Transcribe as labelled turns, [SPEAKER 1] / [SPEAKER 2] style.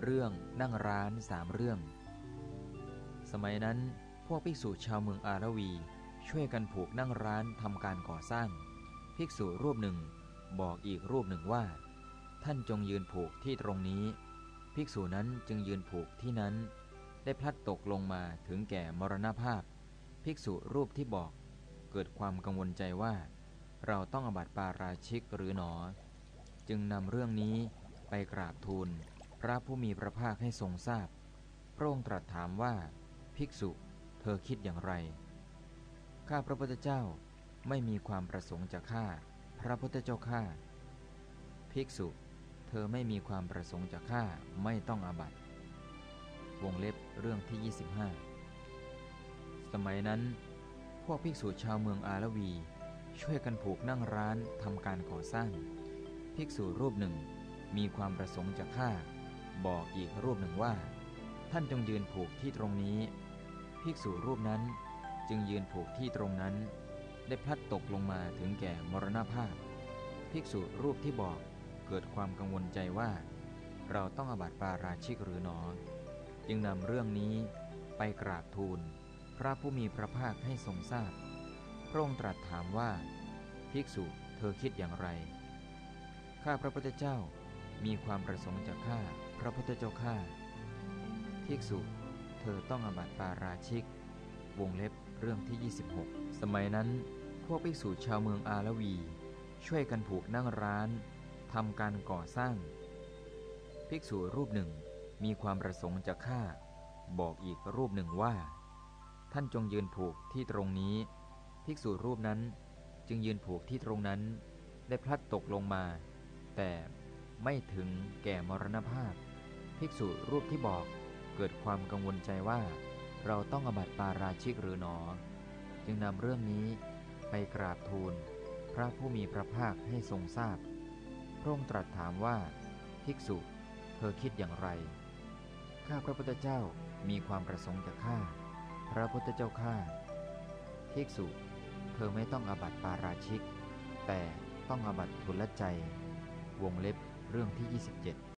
[SPEAKER 1] เรื่องนั่งร้าน3 เรื่องสมัยนั้นพวกภิกษุชาวเมืองอารวีช่วยกันผูกนั่งร้านทำการก่อสร้างภิกษุรูปหนึ่งบอกอีกรูปหนึ่งว่าท่านจงยืนผูกที่ตรงนี้ภิกษุนั้นจึงยืนผูกที่นั้นได้พลัดตกลงมาถึงแก่มรณภาพภิกษุรูปที่บอกเกิดความกังวลใจว่าเราต้องอาบัติปาราชิกหรือหนอจึงนำเรื่องนี้ไปกราบทูลพระผู้มีพระภาคให้ทรงทราบพระองค์ตรัสถามว่าภิกษุเธอคิดอย่างไรข้าพระพุทธเจ้าไม่มีความประสงค์จะฆ่าพระพุทธเจ้าข้าภิกษุเธอไม่มีความประสงค์จะฆ่าไม่ต้องอาบัติวงเล็บเรื่องที่25สมัยนั้นพวกภิกษุชาวเมืองอารวีช่วยกันผูกนั่งร้านทำการก่อสร้างภิกษุรูปหนึ่งมีความประสงค์จะฆ่าบอกอีกรูปหนึ่งว่าท่านจงยืนผูกที่ตรงนี้ภิกษุรูปนั้นจึงยืนผูกที่ตรงนั้นได้พลัดตกลงมาถึงแก่มรณภาพภิกษุรูปที่บอกเกิดความกังวลใจว่าเราต้องอาบัติปาราชิกหรือหนอจึงนำเรื่องนี้ไปกราบทูลพระผู้มีพระภาคให้ทรงทราบพระองค์ตรัสถามว่าภิกษุเธอคิดอย่างไรข้าพระพุทธเจ้ามีความประสงค์จะฆ่าพระพุทธเจ้าข้าภิกษุเธอต้องอาบัติปาราชิกวงเล็บเรื่องที่26สมัยนั้นพวกภิกษุชาวเมืองอาระวีช่วยกันผูกนั่งร้านทำการก่อสร้างภิกษุรูปหนึ่งมีความประสงค์จะฆ่าบอกอีกรูปหนึ่งว่าท่านจงยืนผูกที่ตรงนี้ภิกษุรูปนั้นจึงยืนผูกที่ตรงนั้นได้พลัดตกลงมาแต่ไม่ถึงแก่มรณภาพภิกษุรูปที่บอกเกิดความกังวลใจว่าเราต้องอาบัติปาราชิกหรือหนอจึงนำเรื่องนี้ไปกราบทูลพระผู้มีพระภาคให้ทรงทราบพระองค์ตรัสถามว่าภิกษุเธอคิดอย่างไรข้าพระพุทธเจ้ามีความประสงค์จะฆ่าพระพุทธเจ้าข้าภิกษุเธอไม่ต้องอาบัติปาราชิกแต่ต้องอาบัติทุลใจวงเล็บเรื่องที่27